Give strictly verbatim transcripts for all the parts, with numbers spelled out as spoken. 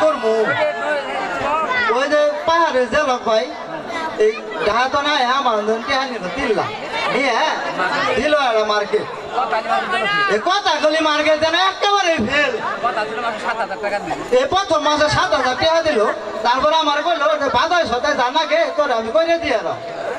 করবো ওই যে পাহাড়ে যে লোক ভাই এই ডাহা তো নাই আমার টিহানি দিল্লা নিয়ে দিল একটা মার্কেট এই কথা গলি মার্কেট যেন একেবারে ফেল এই প্রথম মাসে সাত হাজার টাকা দিল তারপরে আমার কইলো যে বাজার সাথে জানা গে তোর আমি কইরে দিয়ে আর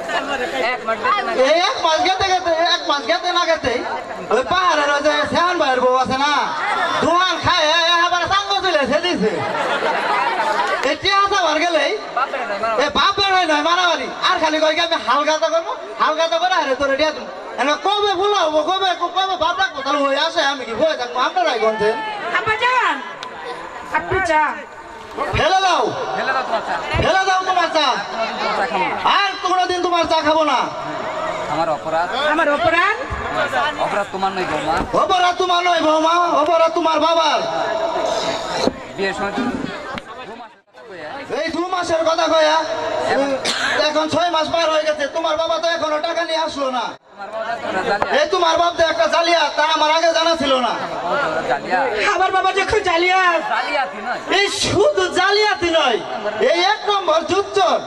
এই এক মাস গেতে গেতে এক মাস গেতে না গেতে ওই পাহাড়ের ওই যে শ্যান ভাইয়ের বউ আছে না দোকান খায় আবার সাঙ্গ চলে এসে দিছে এই টিহাসা বার গেলেই এ বাপের হয় নয় মারামারি আর খালি কই আমি হালকাতা করবো হালকাতা করে আরে তোরে দিয়া দেবো এনে কবে ভুলাবো কবে কবে বাপ রাখবো তাহলে হয়ে আসে আমি কি হয়ে থাকবো আপনারাই গনছেন আব্বাজান আপনি চা ফেলে দাও ফেলে দাও তোমার চা আর কোনোদিন তোমার চা খাবো না আমার অপরাধ আমার অপরাধ অপরাধ তোমার নয় বৌমা অপরাধ তোমার নয় বৌমা অপরাধ তোমার বাবার বিয়ের সময় এই দু মাসের কথা কয়া এখন ছয় মাস পার হয়ে গেছে তোমার বাবা তো এখনো টাকা নিয়ে আসলো না এই তোমার বাপ তো একটা জালিয়া তা আমার আগে জানা ছিল না আমার বাবা যখন জালিয়াত এই শুধু জালিয়াতি নয় এই এক নম্বর যুদ্ধর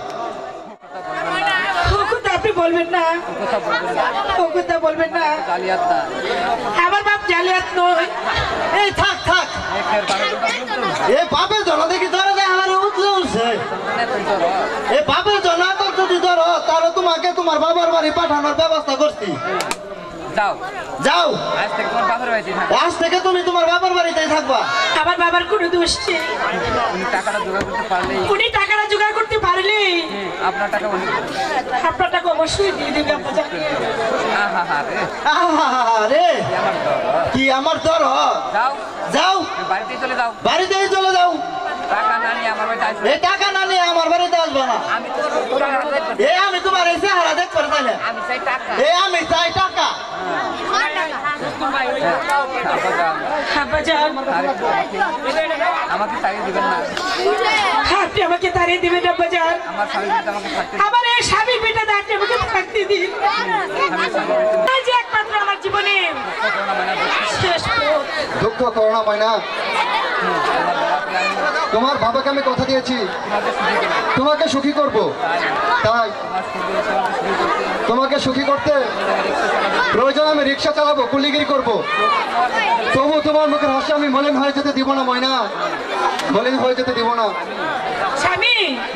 আপনি বলবেন না ও কথা বলবেন না আমার বাপ জালিয়াত নয় এই থাক থাক এ বাপের জন্য দেখি ধরে দেয় আমার উঠলে উঠছে এ বাপের জন্য তোর যদি ধরো তাহলে তোমাকে তোমার বাবার বাড়ি পাঠানোর ব্যবস্থা করছি যাও যাও আজ থেকে তোমার বাবার বাড়িতে থাকো আজ থেকে তুমি তোমার বাবার বাড়িতেই থাকবা আমার বাবার কোনো দোষ নেই উনি টাকাটা জোগাড় করতে পারলে উনি টাকাটা জোগাড় করতে পারলে আপনার টাকা অনেক আপনার টাকা অবশ্যই দিয়ে দেবে আব্বাজান আহা হা রে আহা রে আমার দর কি আমার ধর যাও যাও বাড়িতেই চলে যাও বাড়িতেই চলে যাও টাকা না নিয়ে আমার বাড়িতে আসবে এই টাকা না নিয়ে আমার বাড়িতে আসবে না আমি তো এ আমি তোমার এই চেহারা দেখতে পারি তাহলে আমি চাই টাকা এ আমি চাই টাকা আব্বাজান আমাকে তাড়িয়ে দিবেন না আপনি আমাকে তাড়িয়ে দিবেন আব্বাজান আমার স্বামী যদি আমাকে থাকতে আমার এই স্বামী পিতা আপনি আমাকে থাকতে দিন এই যে একমাত্র আমার জীবনে শেষ পথ। দুঃখ করোনা ময়না তোমার বাবাকে আমি কথা দিয়েছি তোমাকে সুখী করব তাই তোমাকে সুখী করতে প্রয়োজন আমি রিক্সা চালাবো কুলিগিরি করব তবু তোমার মুখের হাসি আমি মলিন হয়ে যেতে দিব না ময়না মলিন হয়ে যেতে দিব না স্বামী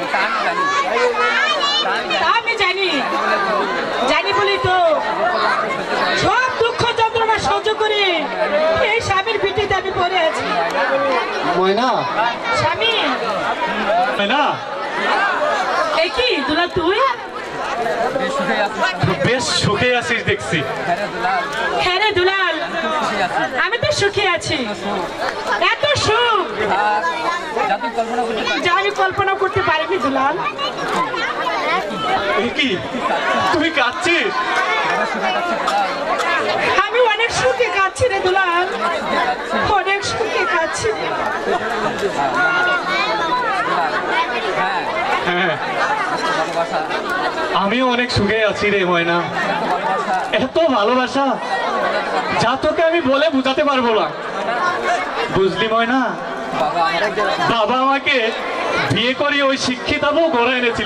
তা আমি জানি জানি বলি তো সব দুঃখ যন্ত্রণা সহ্য করে এই স্বামীর পিঠিতে আমি পড়ে আছি ময়না স্বামী ময়না এই কি দুলা তুই বেশ সুখে আছিস দেখছি হ্যাঁ রে দুলাল আমি তো সুখে আছি এত সুখ যা আমি কল্পনা করতে পারিনি দুলাল এই কি তুমি কাঁদছিস আমি অনেক সুখে কাচ্ছি রে দুলাল অনেক সুখে কাচ্ছি হ্যাঁ আমিও অনেক সুখে আছি রে ময়না এত ভালোবাসা যা তোকে আমি বলে বুঝাতে পারবো না বুঝলি ময়না বাবা আমাকে বিয়ে করে ওই শিক্ষিতাবও গড়ে এনেছিল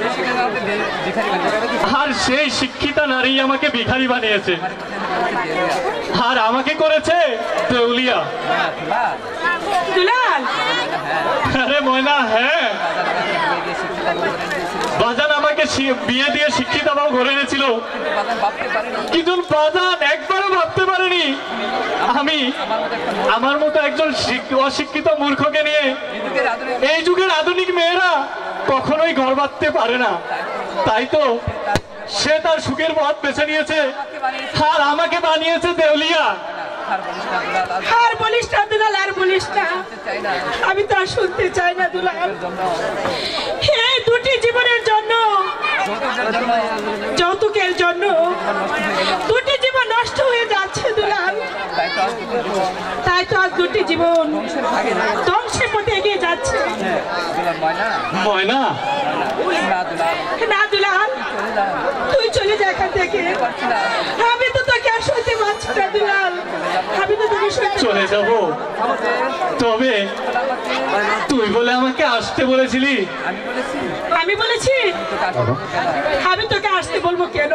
আর সেই শিক্ষিতা নারী আমাকে ভিখারি বানিয়েছে আর আমাকে করেছে দেউলিয়া দুলাল আরে ময়না হ্যাঁ বাজান আমাকে বিয়ে দিয়ে শিক্ষিত বাবা ঘরে এনেছিল কিন্তু বাজান একবারও ভাবতে পারেনি আমি আমার মতো একজন অশিক্ষিত মূর্খকে নিয়ে এই যুগের আধুনিক মেয়েরা কখনোই ঘর বাঁধতে পারে না তাই তো সে তার সুখের পথ বেছে নিয়েছে আর আমাকে বানিয়েছে দেউলিয়া আর বলিস না দুলাল আর বলিস না আমি তো আর শুনতে চাই না দুলাল এই দুটি জীবনের জন্য যৌতুকের জন্য দুটি জীবন নষ্ট হয়ে যাচ্ছে দুলাল তাই তো আজ দুটি জীবন ধ্বংসের পথে এগিয়ে যাচ্ছে ময়না না দুলাল তুই চলে যা এখান থেকে আমি তো তোকে আর শুনতে পারছি পারছি না দুলাল, আমি তো তোকে সত্যি চলে যাব, তবে তুই বলে আমাকে আসতে বলেছিলি। আমি বলেছি আমি বলেছি তোকে আসতে বলবো কেন? আমি তোকে আসতে বলবো কেন?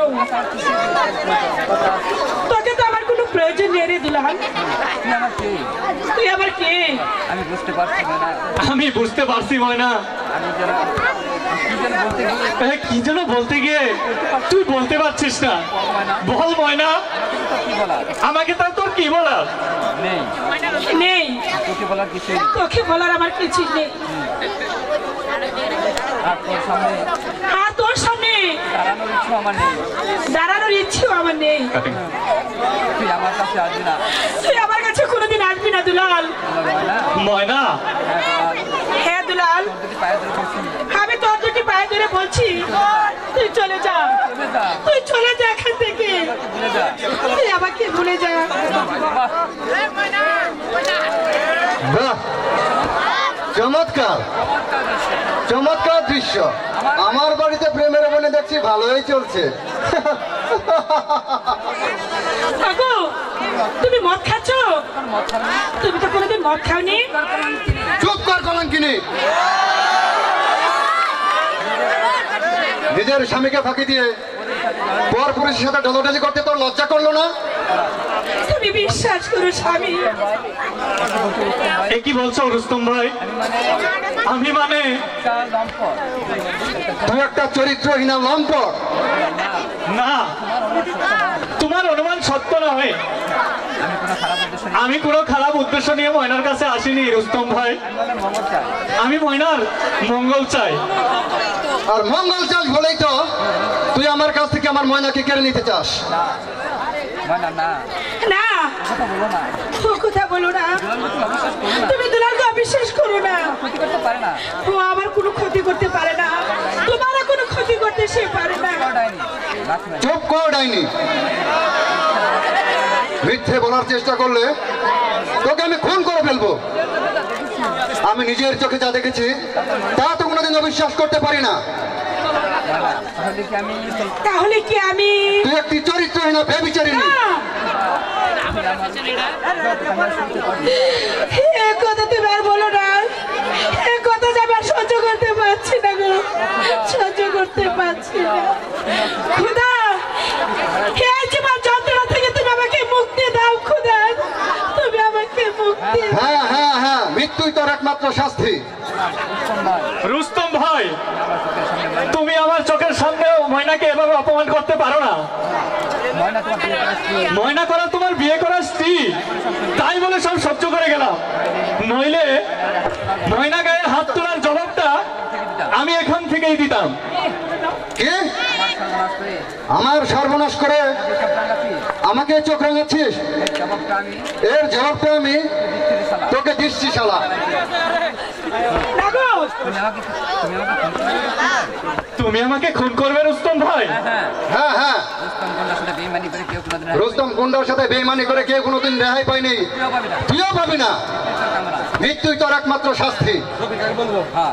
তোকে তো আমার কোনো প্রয়োজন নেই রে দুলাল, তুই আমার কে? তুই আমার কে? আমি বুঝতে পারছি না। আমি বুঝতে পারছি ময়না, আমি যেন কি যেন বলতে গিয়ে এ, কি যেন বলতে গিয়ে তুই বলতে পারছিস না। বল ময়না, কি বলার আমাকে তার তোর কি বলার? নেই, নেই, তোকে বলার কিছুই নেই। তোকে বলার আমার কিছু নেই। আর তোর সামনে আর তোর সামনে দাঁড়ানোর ইচ্ছা আমার নেই। দাঁড়ানোর ইচ্ছেও আমার নেই। তুই আমার কাছে আসবি না। তুই আমার কাছে কোনোদিন আসবি না দুলাল। ময়না, হ্যাঁ দুলাল, যদি পায়ে ধরে বলছি আমি তোর দুটি পায়ে ধরে বলছি, তুই চলে যা, চলে যা, তুই চলে যা এখান থেকে, চলে যা। তুই আমাকে ভুলে যা। বাহ, বাহ, চমৎকার চমৎকার দৃশ্য। আমার বাড়িতে প্রেমের বনে দেখছি ভালোই চলছে। কাকু, তুমি মদ খাচ্ছ? তুমি তো কোনোদিন মদ খাওনি। চুপ কর কলঙ্কিনী। নিজের স্বামীকে ফাঁকি দিয়ে পর পুরুষের সাথে ডলোডালি করতে তোর লজ্জা করলো না? তুমি বিশ্বাস করো স্বামী, এ কি বলছো রুস্তম ভাই? আমি মানে চার লম্পট। তুই একটা চরিত্রহীনা লম্পট। না, তোমার অনুমান সত্য নয়। আমি কোনো খারাপ উদ্দেশ্য আমি কোনো খারাপ উদ্দেশ্য নেই। নিয়ে ময়নার কাছে আসিনি রুস্তম ভাই। আমি বলে মঙ্গল চাই। আমি ময়নার মঙ্গল চাই। আর মঙ্গল চাস বলেই তো তুই আমার কাছ থেকে আমার ময়নাকে কেড়ে নিতে চাস। না না না, না কথা বলো না। ও কথা বলো না, দুলালকে তুমি অবিশ্বাস করো না। তুমি দুলালকে অবিশ্বাস করো না। ক্ষতি করতে পারে না। ও আমার কোনো ক্ষতি করতে পারে না, তোমারও কোনো ক্ষতি করতে সে পারে না। ডাইনি, লাথি মারি। চুপ কর ডাইনি। মিথ্যে বলার চেষ্টা করলে তোকে আমি খুন করে ফেলবো। আমি নিজের চোখে যা দেখেছি তা তো কোনোদিন অবিশ্বাস করতে পারি না। তাহলে কি আমি তাহলে কি আমি তুই একটি চরিত্রহীনা ব্যভিচারিণী। না, এ কথা তুমি আর বলো না, এ কথা যে আমি আর সহ্য করতে পারছি না গো, সহ্য করতে পারছি না। খোদা, এই জীবন যন্ত্রণা থেকে তুমি আমাকে মুক্তি দাও খোদা, তুমি আমাকে মুক্তি দাও। হ্যাঁ হ্যাঁ হ্যাঁ, মৃত্যুই তোর একমাত্র শাস্তি। রুস্তম ভাই, তুমি আমার চোখের সামনে ময়নাকে এভাবে অপমান করতে পারো না। ময়না তোমার বিয়ে করার স্ত্রী। ময়না করা তোমার বিয়ে করা স্ত্রী, তাই বলে সব সহ্য করে গেলাম। নইলে ময়না গায়ে হাত তোলার জবাবটা আমি এখান থেকেই দিতাম। কে? সর্বনাশ করে আমার সর্বনাশ করে যেসব রাঙাচ্ছি, আমাকে চোখ রাঙাচ্ছিস? এই জবাবটা আমি এর জবাবটা আমি দিচ্ছি শালা। তোকে দিচ্ছি শালা। না গো, তুমি আমাকে তুমি আমাকে ফোন করে তুমি আমাকে খুন করবে রুস্তম ভাই? হ্যাঁ, হ্যাঁ হ্যাঁ, রুস্তম কন্যার সাথে বেইমানি করে কেউ কোনোদিন রুস্তম গুন্ডার সাথে বেইমানি করে কেউ কোনোদিন রেহাই পায়নি। তুইও পাবি না। তুইও পাবি না। ক্যামেরা। মৃত্যুই তোর একমাত্র শাস্তি। হ্যাঁ।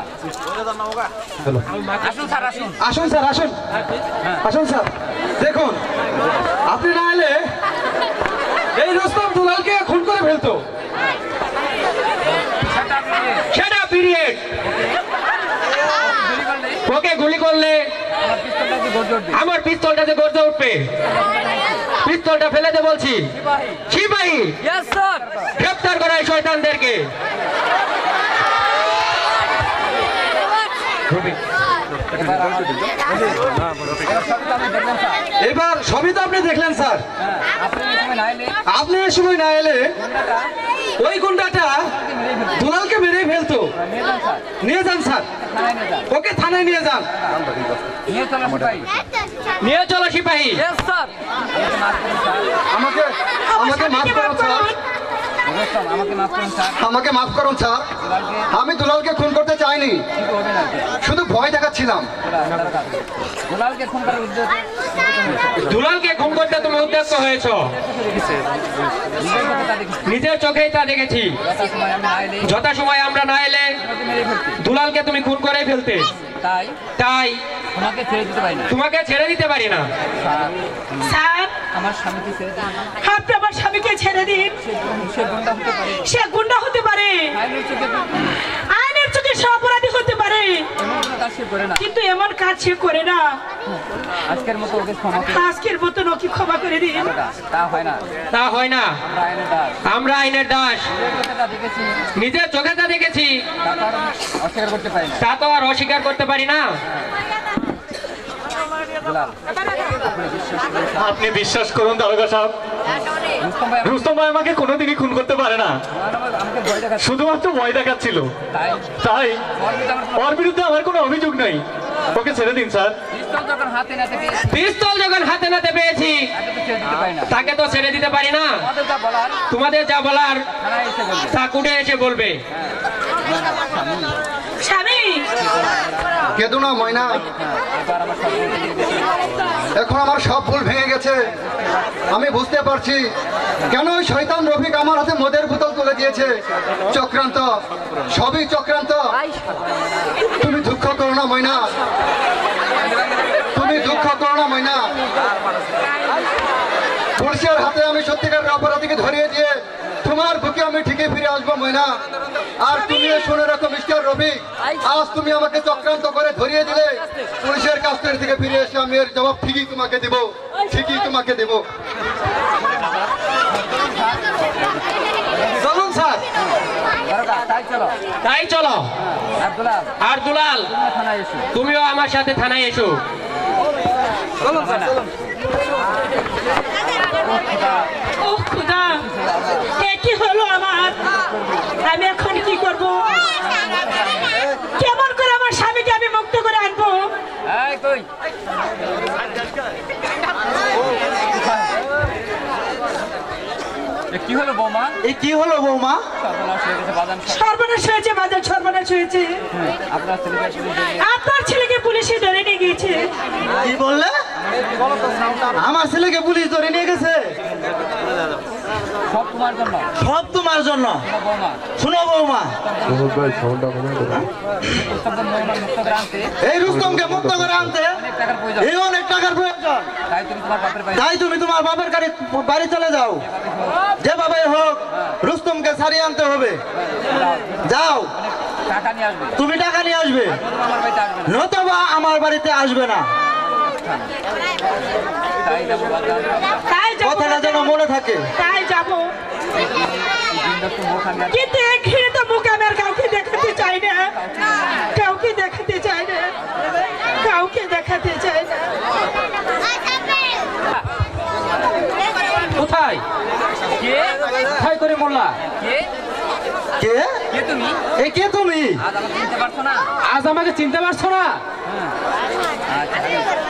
আসুন স্যার, আসুন। আসুন স্যার, আসুন আসুন স্যার। দেখুন, আপনি না এলে এই রুস্তম দুলালকে খুন করে ফেলতো। সেটা আপনি যে সেটা পিরিয়ড। গুলি করলে ওকে গুলি করলে আমার পিস্তলটা যে গর্জে উঠবে। আমার পিস্তলটা যে গর্জে উঠবে। পিস্তলটা ফেলে দে বলছি। সিপাহী, ইয়েস স্যার। গ্রেপ্তার করা এই শয়তানদেরকে। এবার আমার এবার সবই তো আপনি দেখলেন স্যার। এবার সবই তো আপনি দেখলেন স্যার। হ্যাঁ, আপনি এই সময় না এলে আপনি এই সময় না এলে গুন্ডাটা ওই গুন্ডাটা দুলালকে মেরে ফেলতো। নিয়ে যান স্যার, নিয়ে যান স্যার, থানায় নিয়ে যান। ওকে থানায় নিয়ে যান। নিয়ে চলো সিপাহী। নিয়ে চলো সিপাহী। Yes sir. আমাকে মাফ আমাকে আমাকে মাফ করুন স্যার। আমাকে করুন স্যার। রুস্তম, আমাকে মাফ করুন স্যার। আমাকে মাফ করুন স্যার। আমি দুলালকে খুন করতে চাইনি, ঠিক হবে না। শুধু ভয় দেখাচ্ছিলাম। দুলালকে খুন করার উদ্দেশ্য দুলালকে খুন করতে তুমি উদ্দেশ্য হয়েছো। নিজের কথা তা দেখি। নিজের চোখেই তা দেখেছি। যথা সময় আমি না এলে যথা সময় আমরা না এলে ওকে মেরে ফেলছি। দুলালকে তুমি খুন করে ফেলতে। তাই তাই তোমাকে ছেড়ে দিতে পারি না। তোমাকে ছেড়ে দিতে পারি না। স্যার আমার স্বামীকে ছেড়ে দিন। আপনি আমার স্বামীকে ছেড়ে দিন। সে গুন্ডা হতে পারে, সে গুন্ডা হতে পারে, আইনের চোখে আইনের চোখে সে অপরাধী হতে পারে, এমন কোনো কাজ সে করে না। কিন্তু এমন কাজ সে করে না। আজকের মতো ওকে ক্ষমা করে আজকের মতো ওকে ক্ষমা করে দিন। দাও। তা হয় না, তা হয় না। আমরা আইনের দাস। আমরা আইনের দাস। যেটা দেখেছি নিজের চোখে যা দেখেছি তা তো আর অস্বীকার করতে পারি না। তা তো আর অস্বীকার করতে পারি না। দুলাল, আপনি বিশ্বাস করুন, আপনি বিশ্বাস করুন দারোগা সাহেব, রুস্তম ভাই রুস্তম ভাই আমাকে কোনোদিনই খুন করতে পারে না, আমার- আমাকে ভয় দেখাচ্ছে। শুধুমাত্র ভয় দেখাচ্ছিল। তাই তাই ওর বিরুদ্ধে আমার কোনো ওর বিরুদ্ধে আমার কোনো অভিযোগ নেই। ওকে ছেড়ে দিন স্যার। পিস্তল যখন হাতে নাতে পেয়েছি, পিস্তল যখন হাতে নাতে পেয়েছি তাকে তো ছেড়ে দিতে পারি না। তাকে তো ছেড়ে দিতে পারি না। আমাদের যা বলার তোমাদের যা বলার থানায় এসে বলবে। তা কুটে এসে বলবে। স্বামী কেঁদো না ময়না, এবার আমার সব বলতে দিয়ে দিয়েছে। এখন আমার সব ভুল ভেঙে গেছে। আমি বুঝতে পারছি কেন ওই শয়তান রফিক আমার হাতে মদের বোতল তুলে দিয়েছে। চক্রান্ত, সবই চক্রান্ত। তুমি দুঃখ করো না ময়না, তুমি দুঃখ করো না ময়না। পুলিশের হাতে আমি সত্যিকারের অপরাধীকে ধরিয়ে দিয়ে তোমার বুকে আমি ঠিকই ফিরে আসবো ময়না। আর তুমি শুনে রাখো মিস্টার রফিক, আজ তুমি আমাকে চক্রান্ত করে ধরিয়ে দিলে, পুলিশের কাছ থেকে ফিরে এসে আমি এর জবাব ঠিকই তোমাকে দেব, ঠিকই তোমাকে দেব। চলুন স্যার। দারোগা, তাই চলো। তাই চলো। আর দুলাল, আর দুলাল তোমরা থানায় এসো। তুমিও আমার সাথে থানায় এসো। চলুন স্যার, চলুন। ও খুদা, এ কি হলো আমার? আমি এখন কি করব? কেমন করে আমার স্বামীকে আমি মুক্ত করে আনবো? এই কই? এ কি হলো বৌমা? এই কি হলো বৌমা? সর্বনাশ হয়ে গেছে বাদাম সাহেব। সর্বনাশ হয়েছে, বাজার সর্বনাশ হয়েছে। আপনার ছেলেকে পুলিশ ধরিয়ে- আপনার ছেলেকে পুলিশে ধরে নিয়ে গিয়েছে। কি বললে? আমার ছেলেকে পুলিশ ধরে নিয়ে গেছে। সব তোমার জন্য। সব তোমার জন্য। শোনো বৌমা, শুনো বৌমা, রুস্তমকে বৌমা মুক্ত করে আনতে এই রুস্তমকে মুক্ত করে আনতে অনেক টাকার প্রয়োজন। এই অনেক টাকার প্রয়োজন। তাই তুমি তোমার বাপের বাড়ি তাই তুমি তোমার বাবার গাড়ি বাড়ি চলে যাও, যেভাবে হোক রুস্তমকে ছাড়িয়ে আনতে হবে। যাও, টাকা নিয়ে আসবে। তুমি টাকা নিয়ে আসবে, তুমি আমার বাড়িতে আসবে না। নতুবা আমার বাড়িতে আসবে না। তাই যাবো বাজার। তাই যাবো কথাটা যেন মনে থাকে। তাই যাবো, এই দিনটা তো মুখ আমি আর কিন্তু এই ঘৃণিত মুখ আমি আর কাউকে দেখাতে চাই না, কাউকে দেখাতে চাই না, কাউকে দেখাতে চাই না। কোথায় কে? কোথায় করে মোল্লা? কে? কে? কে তুমি? এই কে তুমি? আজ আমাকে চিনতে পারছো না? আজ আমাকে চিনতে পারছো না? আচ্ছা,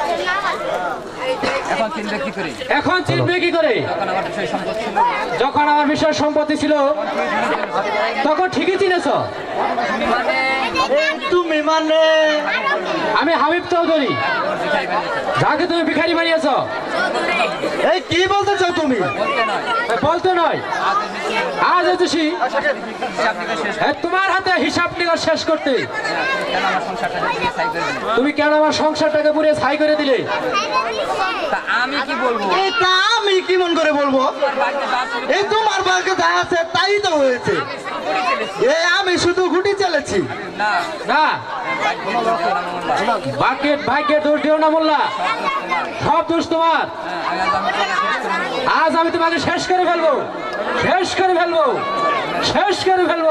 এখন চিনবে কি করে? এখন চিনবে কি করে? তখন আমার বিষয় সম্পদ ছিল। যখন আমার বিষয় সম্পত্তি ছিল তখন ঠিকই চিনেছ। মানে এই তুমি মানে? আমি হাবিব চৌধুরী, ভিখারি বানিয়েছে। যাকে তুমি ভিখারি বানিয়েছ। এই কি বলতে চাও তুমি? বলতে নয়, বলতে নয়, আজ এসেছি আজ এসেছি হিসাব নিকাশ শেষ এ, তোমার হাতে হিসাব নিকাশ শেষ করতে। কেন আমার সংসারটা দিয়ে সাই করে দিলে? তুমি কেন আমার সংসারটাকে পুড়ে ছাই করে দিলে? তা আমি কি বলবো? এই তা আমি কি মন করে বলবো? তোমার বাড়িতে যা ছিল এই তোমার ভাগ্যে যা আছে তাই তো হয়েছে। করে ফেলেছি। এই আমি শুধু গুটি চালাচ্ছি। না, না, বাইক বলে দোষ দিও না মোল্লা। বাকেট ভাগ্যের দোষ দিও না মোল্লা, সব দোষ তোমার। হ্যাঁ, আজ আমি তোমাকে শেষ করে দেবো। আজ আমি তোমাকে শেষ করে ফেলবো, শেষ করে ফেলবো, শেষ করে ফেলবো।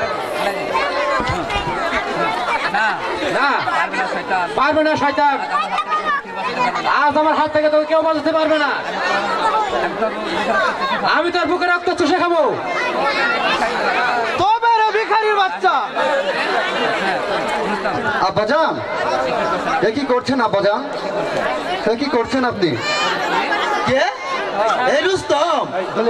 না, না, পারবে না শয়তান। পারবে না শয়তান। আজ আমার হাত থেকে কেউ বাঁচাতে পারবে না। আজ আমার হাত থেকে তো কেউ বাঁচাতে পারবে না। আমি তোর বুকে রক্ত চুষে খাবো। তবে রে ভিখারির বাচ্চা। আব্বাজান, এ কি করছেন আব্বাজান? এ কি করছেন আপনি? কে? এই রুস্তম,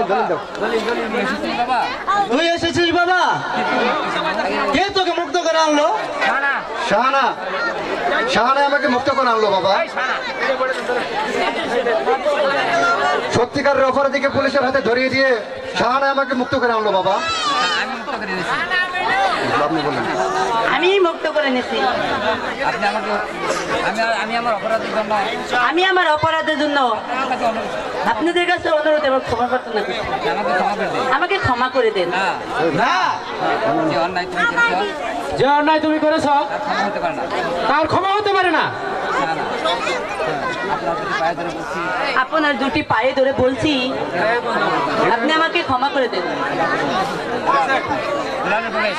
বাবা, তুই এসেছিস বাবা? কে তোকে মুক্ত করে আনলো? শাহানা, শাহানা আমাকে মুক্ত করে আনলো বাবা। সত্যিকারের অপরাধীকে পুলিশের হাতে ধরিয়ে দিয়ে শাহানা আমাকে মুক্ত করে আনলো বাবা। আমি মুক্ত করে দিয়েছি। আপনি বলেন। আমি আমি মুক্ত করে নিয়েছি। আপনি আমাকে আমি আমি আমার অপরাধের জন্য আমি আমার অপরাধের জন্য আপনাদের কাছে অনুরোধ এবং ক্ষমা প্রার্থনা করছি। আমাকে ক্ষমা করে দিন। আমাকে ক্ষমা করে দেন। না না যে অন্যায় তুমি করেছো যে অন্যায় তুমি করেছ তার ক্ষমা হতে পারে না। তার ক্ষমা হতে পারে না। না না আপনার দুটি পায়ে ধরে বলছি আপনার দুটি পায়ে ধরে বলছি আপনি আমাকে ক্ষমা করে দেন। দুলালের প্রবেশ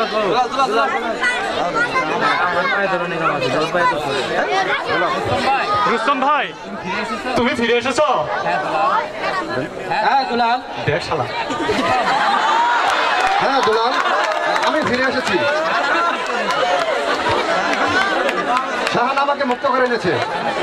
রুস্তম ভাই তুমি ফিরে এসেছো? হ্যাঁ দুলাল হ্যাঁ দুলাল। দেখ শালা হ্যাঁ দুলাল, আমি ফিরে এসেছি। শাহান আমাকে মুক্ত করে এনেছে।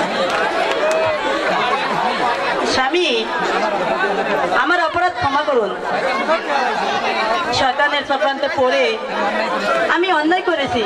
স্বামী আমার অপরাধ ক্ষমা করুন। শয়তানের চক্রান্তে পড়ে আমি অন্যায় করেছি।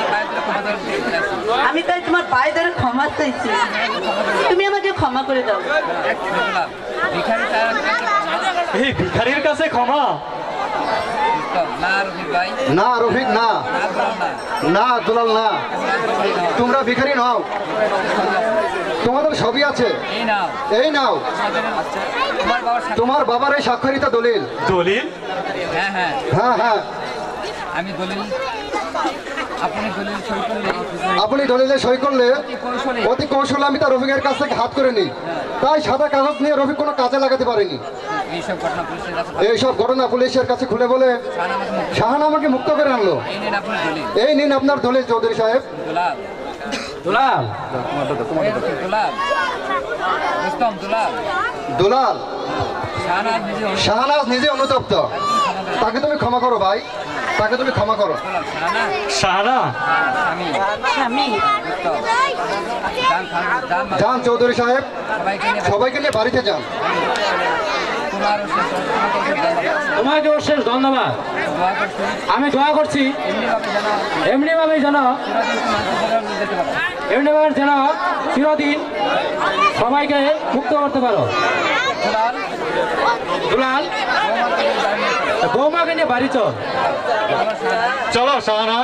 আমি তাই তোমার পায়ে ধরে ক্ষমা চাইছি, তুমি আমাকে ক্ষমা করে দাও। ভিখারি তার এই ভিখারির কাছে ক্ষমা? না রফিক ভাই না রফিক না, না দুলাল না না দুলাল না, তোমরা ভিখারি নও, তোমাদের সবই আছে। এই নাও এই নাও তোমার বাবার সাথে তোমার বাবার এই স্বাক্ষরিত দলিল। দলিল? হ্যাঁ হ্যাঁ হ্যাঁ হ্যাঁ, আমি দলিল আপনি দলিল সই করলে আপনি দলিলে সই করলে কৌশলে অতি কৌশলে আমি তার রফিকের কাছ থেকে হাত করে নিই। তাই সাদা কাগজ নিয়ে রফিক কোনো কাজে লাগাতে পারেনি। এইসব ঘটনা পুলিশের কাছে এইসব ঘটনা পুলিশের কাছে খুলে বলে শাহান আমাকে মুক্ত শাহান আমাকে মুক্ত করে আনলো। এই নিন আপনার দলিল এই নিন আপনার দলিল চৌধুরী সাহেব। দুলাল দুলাল দুলাল রুস্তম দুলাল দুলাল শাহনাজ নিজে শাহনাজ নিজে অনুতপ্ত, তাকে তুমি ক্ষমা করো ভাই, তাকে তুমি ক্ষমা করো। দুলাল শাহনাজ শাহানা আমি স্বামী রুস্তম জান খান জান মা- যান চৌধুরী সাহেব, সবাইকে নিয়ে সবাইকে নিয়ে বাড়িতে যান। তোমার ও শেষ তোমাকে তোমাকে অশেষ ধন্যবাদ। দোয়া করছি আমি দোয়া করছি এমনিভাবে যেন এমনি ভাবে যেন চিরদিন যেতে পারো এমনি ভাবে যেন চিরদিন সবাইকে মুক্ত করতে পারো। দুলাল দুলাল বৌমাকে নিয়ে বাড়ি চল। চলো শাহানা।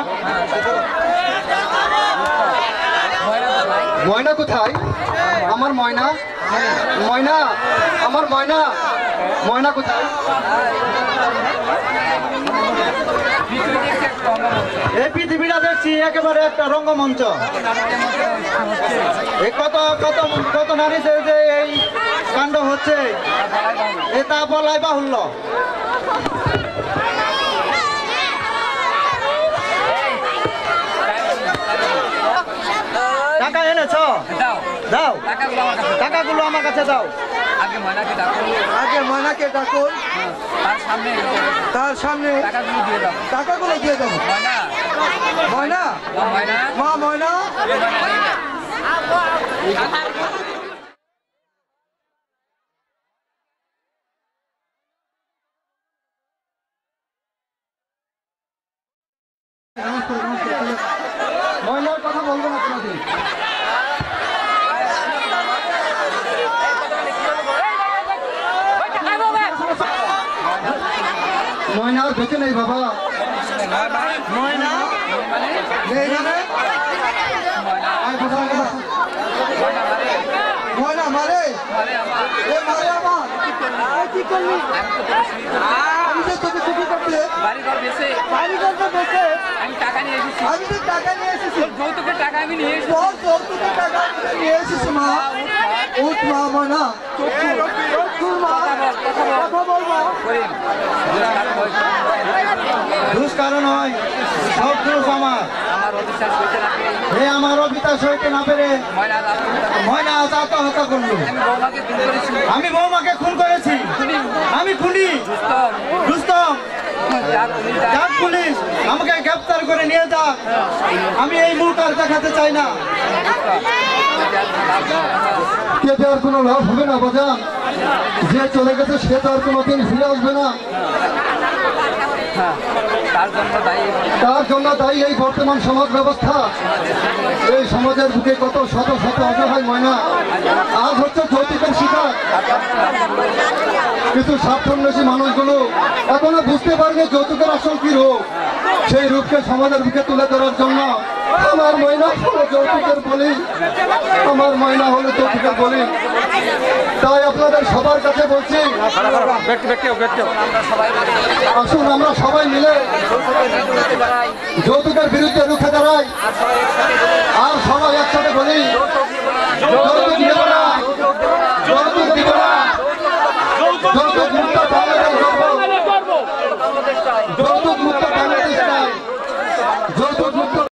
ময়না কোথায়? আমার ময়না, ময়না, আমার ময়না, ময়না কোথায়? এই পৃথিবীটা দেখছি একেবারে একটা রঙ্গমঞ্চ। এই কত কত কত নারীতে যে এই কাণ্ড হচ্ছে এটা বলাই বাহুল্য। টাকা এনেছ? দাও দাও টাকাগুলো আমার কাছে টাকাগুলো আমার কাছে দাও। আগে ময়নাকে ডাকো আগে ময়নাকে ডাকুন, তার সামনে তার সামনে টাকাগুলো দিয়ে দাও টাকাগুলো দিয়ে দেবো। ময়না ময়না, ও ময়না মা ময়না, ময়নার কথা বলবো না কোনোদিন। ময়না আর বেঁচে নেই বাবা। ময়না নেই মানে? আয় বাবা, আয় বাবা। ময়না মারে, এ মারে আমার। আয় কি করলি? আমি যে তোকে চুরি করতে বাড়ি ঘর বেশি বাড়ি করতে বসে আমি টাকা নিয়ে এসেছি আমি তো টাকা নিয়ে এসেছি। যৌতুকের টাকা আমি নিয়ে এসেছি তোর যৌতুকের টাকা আমি নিয়ে এসেছি মা। উঠ মা ময়না, চক্ষুর মা, কথা বলবো। দোষ কারণ হয় সব দোষ আমার। আমার অবিশ্বাস হইতে না পেরে হে আমার অবিতাস হইতে না পেরে ময়না আজ আত্মহত্যা করলো। ময়না আজ আত্মহত্যা করলো। আমি বৌমাকে খুন করেছি আমি বৌমাকে খুন করেছি, আমি খুনি রুস্তম, রুস্তম। যা পুলিশ যা- যাক পুলিশ আমাকে গ্রেপ্তার করে নিয়ে যাক, আমি এই মুখ আর দেখাতে চাই না। কেটে আর কোনো লাভ হবে না বাজান, যে চলে গেছে সে তো আর কোনোদিন ফিরে আসবে না। তার জন্য দায়ী তার জন্য দায়ী এই বর্তমান সমাজ ব্যবস্থা। এই সমাজের বুকে কত শত শত অসহায় ময়না আজ হচ্ছে যৌতুকের শিকার। কিছু স্বার্থান্বেষী মানুষগুলো এখনো বুঝতে পারেনি যৌতুকের আসল কি রোগ। সেই রূপকে সমাজের মুখে তুলে ধরার জন্য আমার ময়না হলো যৌতুকের বলি, আমার ময়না হলো যৌতুকের বলি। তাই আপনাদের সবার কাছে বলছি, আসুন আমরা সবাই মিলে যৌতুকের বিরুদ্ধে রুখে দাঁড়াই, আর সবাই একসাথে বলি যৌতুক দিব না, যৌতুক দিব না, যৌতুক মুক্ত